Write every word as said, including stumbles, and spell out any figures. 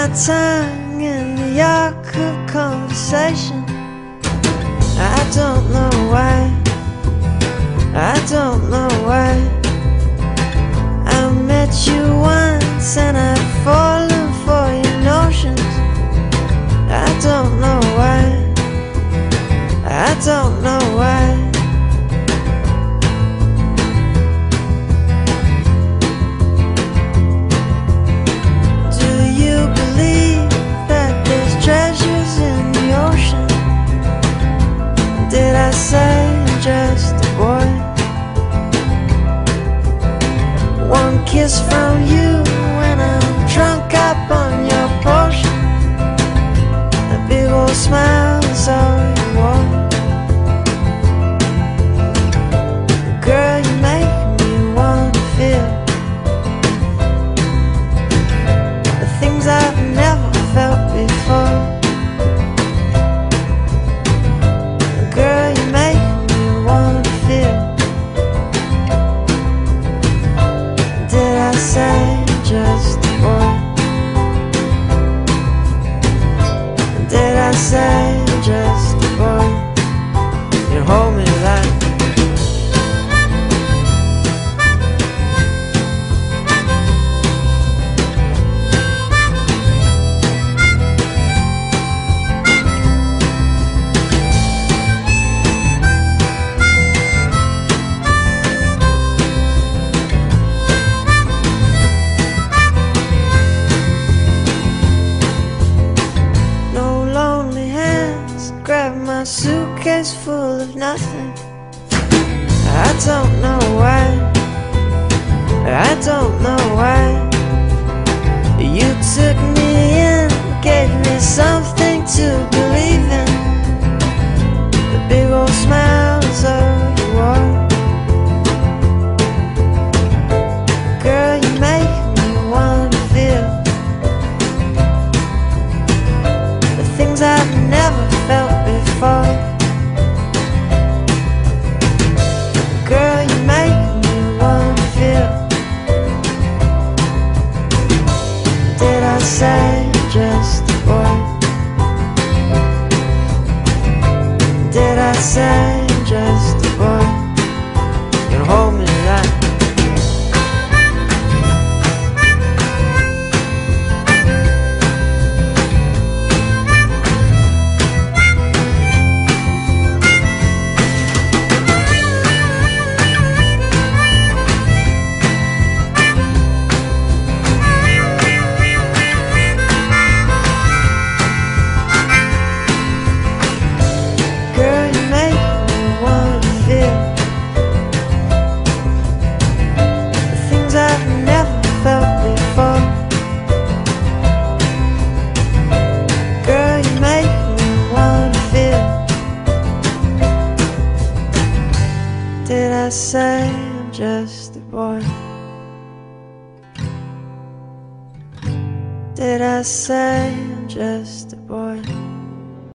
my tongue in the yoke of conversation. I don't know why, I don't know why. I met you once and I've fallen for your notions. I don't know why, I don't know why. Do you believe that there's treasures in the ocean? Did I say I'm just a boy? One kiss from you when I'm drunk up on your potion. A big old smile is all you want. Girl, you make me wanna feel the things I've never felt before. Girl, you make me wanna feel. Did I say just a boy? Did I say just a boy? You hold me like my suitcase full of nothing. I don't know why, I don't know why. You took me in, gave me something to believe in. The big old smile is all you are. Girl, you make me wanna feel the things I've never felt before. Girl, you make me wanna feel. Did I say just a boy? Did I say just a boy? You hold me like did I say I'm just a boy? Did I say I'm just a boy?